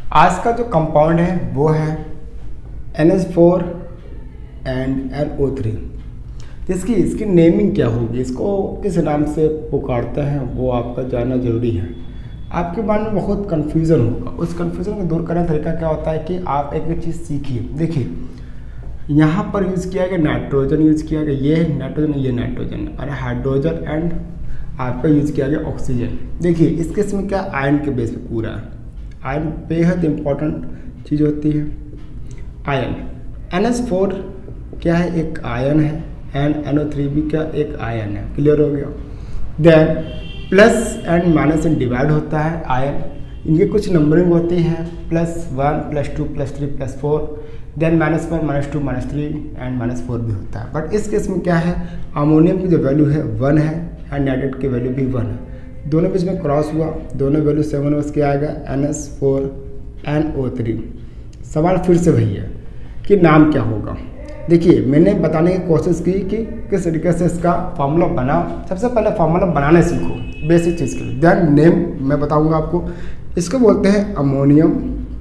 आज का जो कंपाउंड है वो है NH4 एंड NO3। इसकी नेमिंग क्या होगी, इसको किस नाम से पुकारते हैं वो आपका जानना जरूरी है। आपके मन में बहुत कन्फ्यूज़न होगा, उस कन्फ्यूज़न को दूर करने का तरीका क्या होता है कि आप एक चीज़ सीखिए। देखिए यहाँ पर यूज़ किया गया नाइट्रोजन, यूज़ किया गया ये नाइट्रोजन, ये नाइट्रोजन, और हाइड्रोजन एंड आपका यूज़ किया गया ऑक्सीजन। देखिए इस केस में क्या आयन के बेस पे पूरा है। आयन बेहद इंपॉर्टेंट चीज़ होती है। आयन NH4 क्या है, एक आयन है, एंड NO3 भी क्या एक आयन है। क्लियर हो गया। देन प्लस एंड माइनस से डिवाइड होता है आयन, इनकी कुछ नंबरिंग होती है +1 +2 +3 +4, देन -1 -2 -3 एंड -4 भी होता है। बट इस केस में क्या है, अमोनियम की जो वैल्यू है 1 है एंड नाइट्रेट की वैल्यू भी 1 है। दोनों बीच में क्रॉस हुआ, दोनों वैल्यू 7 वर्स के आएगा NH4 NO3। सवाल फिर से वही है कि नाम क्या होगा। देखिए मैंने बताने की कोशिश की कि किस तरीके से इसका फार्मूला बना। सबसे पहले फार्मूला बनाने सीखो बेसिक चीज़ के लिए, देन नेम मैं बताऊंगा आपको। इसको बोलते हैं अमोनियम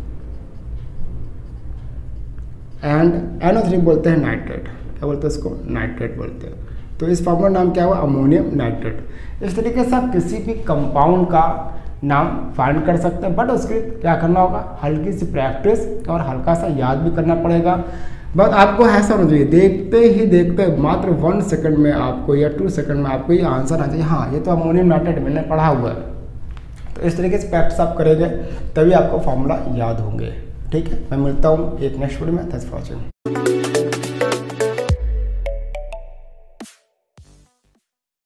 एंड NO3 बोलते हैं नाइट्रेट। क्या बोलते हैं इसको, नाइट्रेट बोलते हैं। तो इस फार्मूला नाम क्या हुआ, अमोनियम नाइट्रेट। इस तरीके से आप किसी भी कंपाउंड का नाम फाइंड कर सकते हैं, बट उसके क्या करना होगा, हल्की सी प्रैक्टिस और हल्का सा याद भी करना पड़ेगा। बट आपको ऐसा होना चाहिए, देखते ही देखते मात्र 1 सेकंड में आपको या 2 सेकंड में आपको ये आंसर आ जाए, हाँ ये तो अमोनियम नाइट्रेट मैंने पढ़ा हुआ है। तो इस तरीके से प्रैक्टिस आप करेंगे तभी आपको फार्मूला याद होंगे। ठीक है, मैं मिलता हूँ एक नेक्स्ट वीडियो में। Thanks for watching.